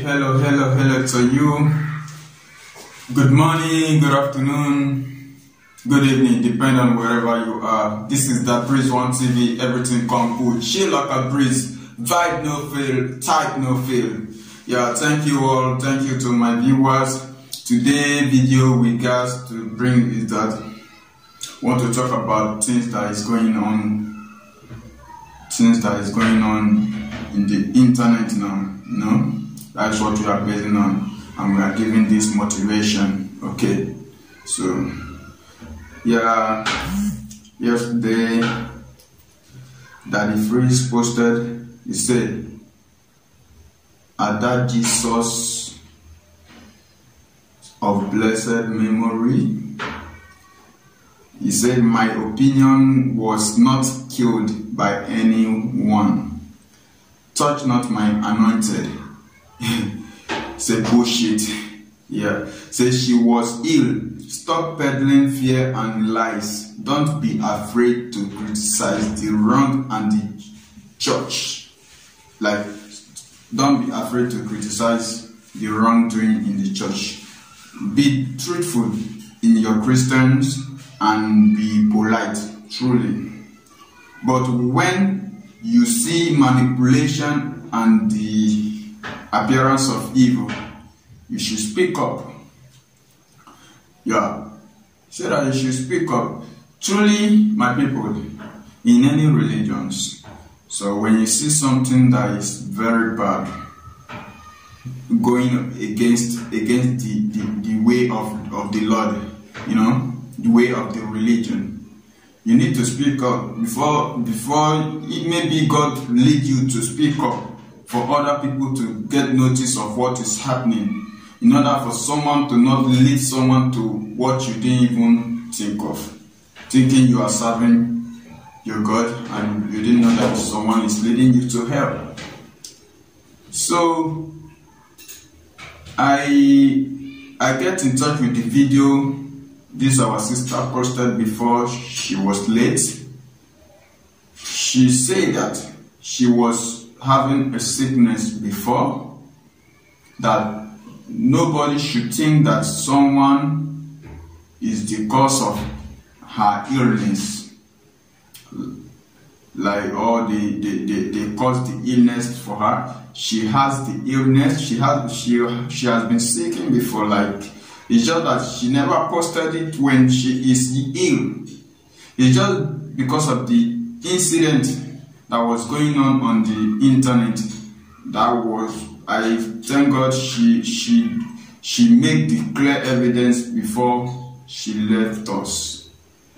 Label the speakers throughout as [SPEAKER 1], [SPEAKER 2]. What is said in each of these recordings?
[SPEAKER 1] Hello to you. Good morning, good afternoon, good evening, depending on wherever you are. This is the Breeze One TV. Everything come good. Chill like a breeze. Vibe no fail. Type no fail. Yeah, thank you all. Thank you to my viewers. Today video we got to bring is that I want to talk about things that is going on. Things that is going on in the internet now. You know, that's what we are basing on, and we are giving this motivation. Okay, so yeah, yesterday Daddy Freeze posted, he said, "Are that Jesus of blessed memory?" He said, "My opinion was not killed by anyone. Touch not my anointed." Say bullshit. Yeah. Say she was ill. Stop peddling fear and lies. Don't be afraid to criticize the wrong and the church. Like, don't be afraid to criticize the wrongdoing in the church. Be truthful in your Christians and be polite, truly. But when you see manipulation and the appearance of evil, you should speak up. Yeah, say that you should speak up. Truly, my people, in any religions. So when you see something that is very bad, going against the way of the Lord, you know, the way of the religion, you need to speak up before maybe God lead you to speak up for other people to get notice of what is happening, in order for someone to not lead someone to what you didn't even think of, thinking you are serving your God and you didn't know that someone is leading you to hell. So I get in touch with the video this our sister posted before she was late. She said that she was having a sickness before, that nobody should think that someone is the cause of her illness, like, or they cause the illness for her. She has the illness. She has been sick before. Like, it's just that she never posted it when she is ill. It's just because of the incident that was going on the internet. That was, I thank God she made the clear evidence before she left us.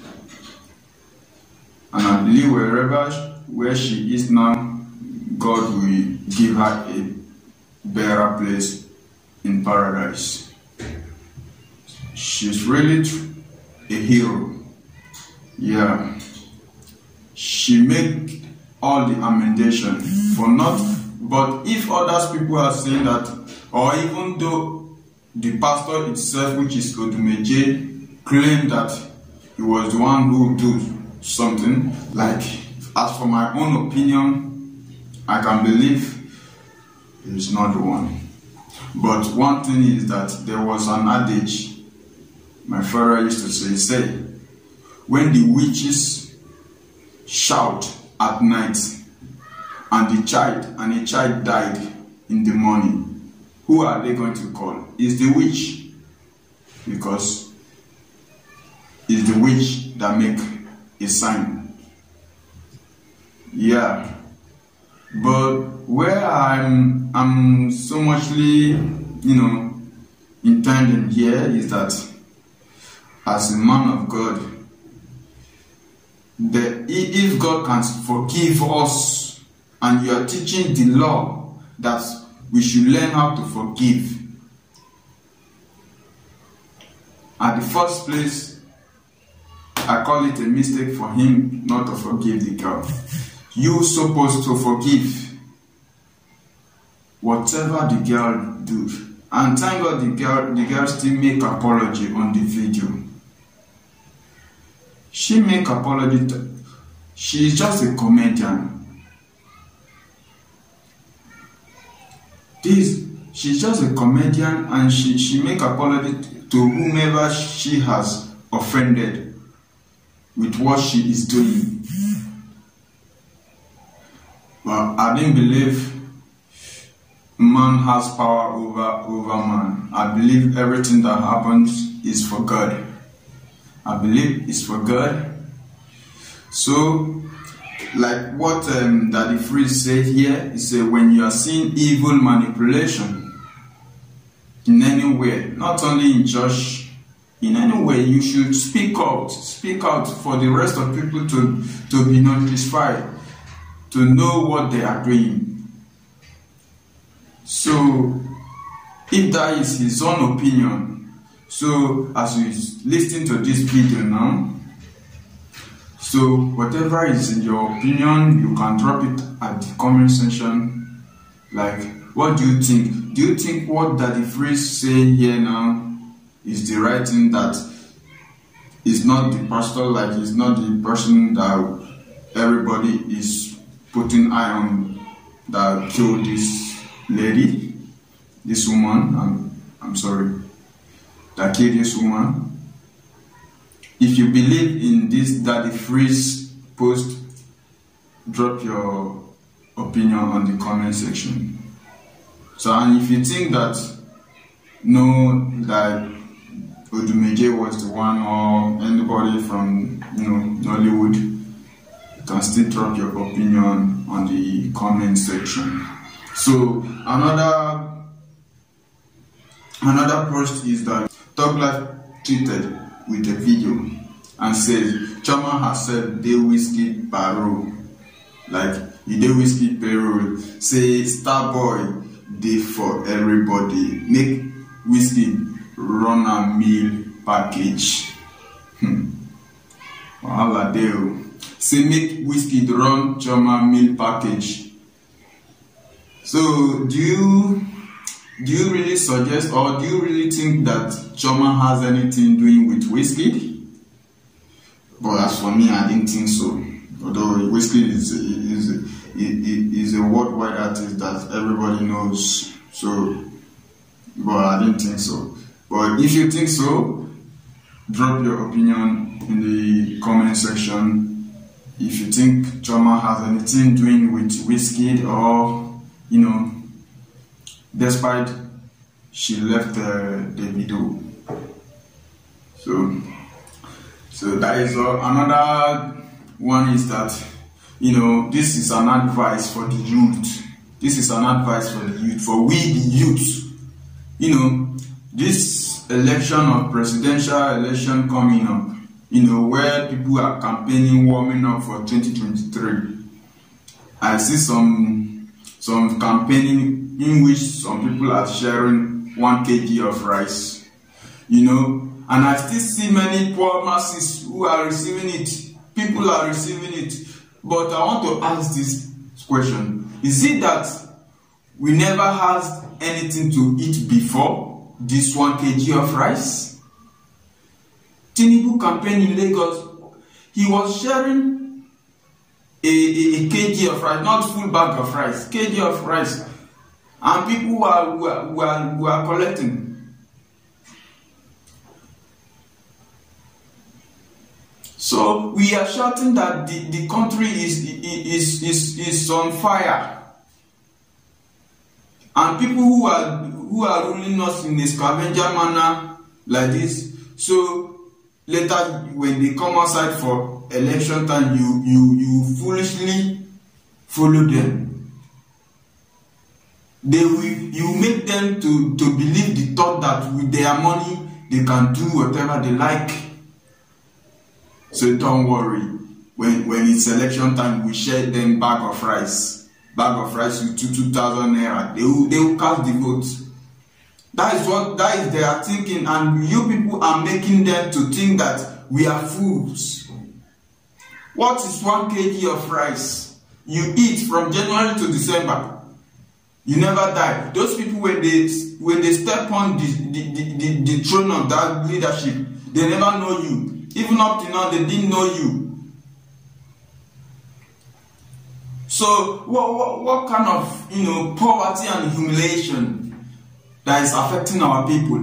[SPEAKER 1] And I believe where she is now, God will give her a better place in paradise. She's really a hero. Yeah. She made all the amendation for not, but if others people are saying that, or even though the pastor itself, which is Odumeje, claimed that he was the one who did something, like, as for my own opinion, I can believe he's not the one. But one thing is that there was an adage my father used to say, when the witches shout at night and a child died in the morning, who are they going to call? Is the witch, because it's the witch that make a sign. Yeah, but where I'm so muchly, intending here is that as a man of God, if God can forgive us, and you are teaching the law that we should learn how to forgive, at the first place, I call it a mistake for him not to forgive the girl. You're supposed to forgive whatever the girl do. And thank God the girl still make apology on the video. She make apology. She is just a comedian. she's just a comedian, and she make apology to whomever she has offended with what she is doing. But I didn't believe man has power over man. I believe everything that happens is for God. I believe it's for God. So, like what Daddy Freeze said here, he said, when you are seeing evil manipulation in anywhere, not only in church, in any way, you should speak out for the rest of people to be notified, to know what they are doing. So, if that is his own opinion, so as you listen to this video now, so whatever is in your opinion, you can drop it at the comment section. Like, what do you think? Do you think what Daddy Freeze saying here now is the right thing, that is not the pastor, like it's not the person that everybody is putting eye on that killed this lady, this woman, I'm sorry, that killed this woman? If you believe in this Daddy Freeze post, drop your opinion on the comment section. So, and if you think that no, that Odumeje was the one, or anybody from Nollywood, you can still drop your opinion on the comment section. So another post is that Talk Life tweeted with a video and says Choma herself dey whiskey parole, like you dey whiskey parole, say Starboy dey for everybody, make whiskey run a meal package. Wahala dey o. Say make whiskey run Choma meal package. So do you really suggest, or do you really think that Choma has anything doing with whiskey? But as for me, I didn't think so. Although whiskey is a worldwide artist that everybody knows. So, but I didn't think so. But if you think so, drop your opinion in the comment section. If you think Choma has anything doing with whiskey, or despite she left the video. So that is all. Another one is that, this is an advice for the youth. This is an advice for the youth, for we the youth. This election of presidential election coming up, where people are campaigning, warming up for 2023. I see some campaigning in which some people are sharing 1 kg of rice, and I still see many poor masses who are receiving it. People are receiving it. But I want to ask this question. Is it that we never had anything to eat before this 1 kg of rice? Tinubu campaign in Lagos, he was sharing a kg of rice, not full bag of rice, kg of rice, and people who are collecting. So we are shouting that the country is on fire, and people who are ruling us in a scavenger manner like this. So later, when they come outside for election time, you foolishly follow them. You make them to believe the thought that with their money they can do whatever they like. So don't worry. When it's election time, we share them bag of rice with 2,000 naira. They will cast the vote. That is their thinking, and you people are making them to think that we are fools. What is 1 kg of rice? You eat from January to December. You never die. Those people, when they step on the throne of that leadership, they never know you. Even up to now, they didn't know you. So what kind of poverty and humiliation that is affecting our people.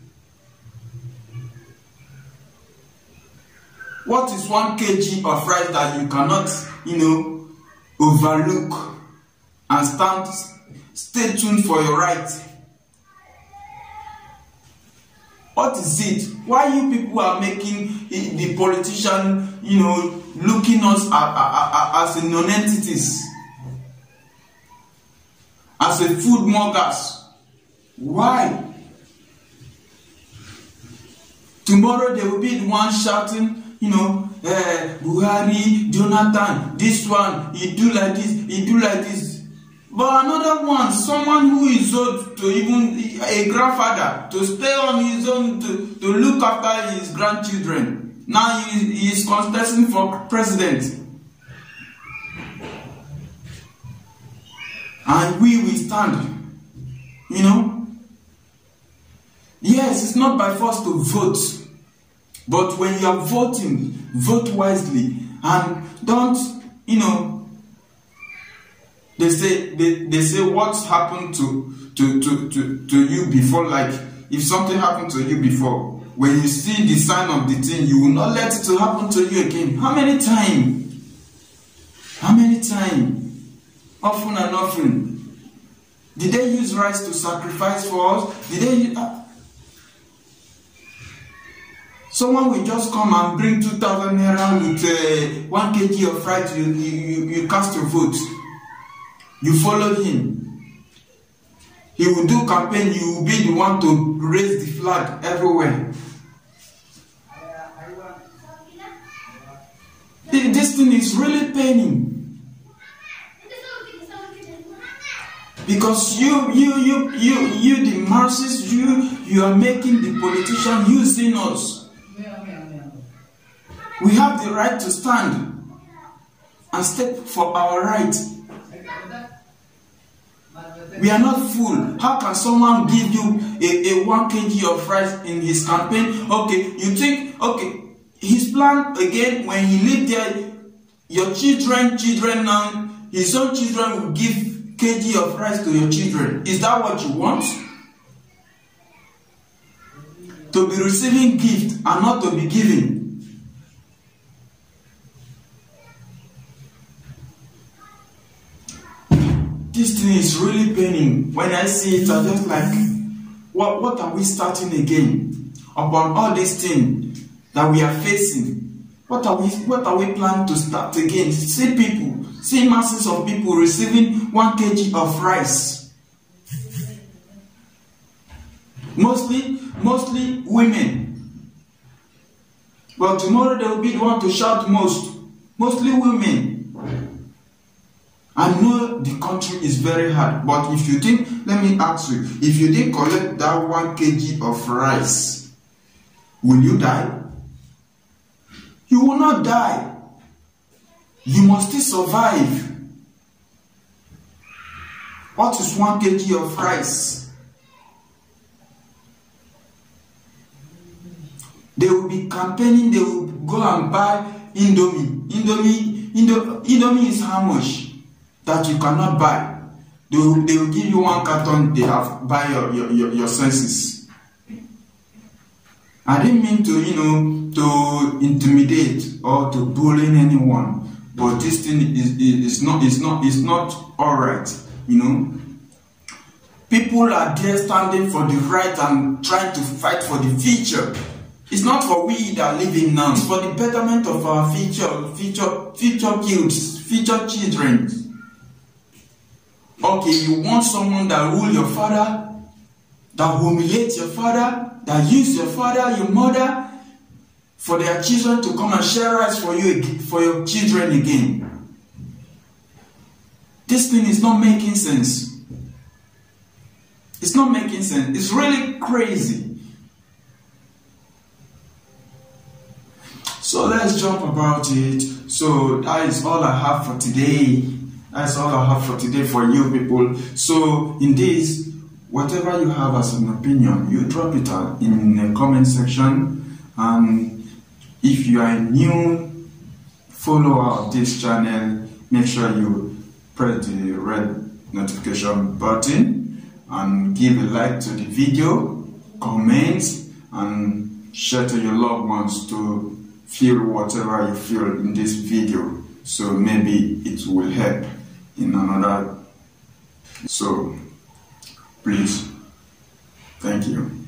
[SPEAKER 1] What is 1 kg of rice that you cannot, overlook and stay tuned for your right? What is it? Why you people are making the politician, looking us as non-entities, as a food mongers? Why? Tomorrow they will be the one shouting, Buhari, Jonathan, this one, he do like this, he do like this. But another one, someone who is old, to even a grandfather, to stay on his own, to look after his grandchildren. Now he is contesting for president. And we will stand. Yes, it's not by force to vote. But when you are voting, vote wisely. And don't, they say what's happened to you before, like if something happened to you before, when you see the sign of the thing, you will not let it to happen to you again. How many times? How many times? Often and often. Did they use rice to sacrifice for us? Did they use, someone will just come and bring 2,000 naira with 1 kg of rice, you cast your vote. You follow him. He will do campaign. You will be the one to raise the flag everywhere. This thing is really paining. Because you the masses, you are making the politician using us. We have the right to stand and step for our right. We are not fool. How can someone give you a 1 kg of rice in his campaign? Okay, you think, okay, his plan again, when he live there, your children now, his own children will give kg of rice to your children. Is that what you want? To be receiving gift and not to be giving. This thing is really paining. When I see it, I just like, what are we starting again? Upon all these things that we are facing, what are we planning to start again? See masses of people receiving 1 kg of rice. Mostly women. But tomorrow they will be the one to shout most. Mostly women. I know the country is very hard, but if you think, let me ask you, if you didn't collect that 1 kg of rice, will you die? You will not die. You must still survive. What is 1 kg of rice? They will be campaigning, they will go and buy Indomie. Indomie is how much? That you cannot buy. They will give you 1 carton, they have buy your senses. I didn't mean to to intimidate or to bully anyone, but this thing is not alright. People are there standing for the right and trying to fight for the future. It's not for we that live in now, it's for the betterment of our future kids, future children. Okay, you want someone that rule your father, that humiliate your father, that use your father, your mother, for their children to come and share rights for you, for your children again. This thing is not making sense. It's not making sense. It's really crazy. So let's jump about it. So that is all I have for today. That's all I have for today for you people. So in this, whatever you have as an opinion, you drop it in the comment section. And if you are a new follower of this channel, make sure you press the red notification button and give a like to the video, comment, and share to your loved ones to feel whatever you feel in this video, so maybe it will help in another. So please, thank you.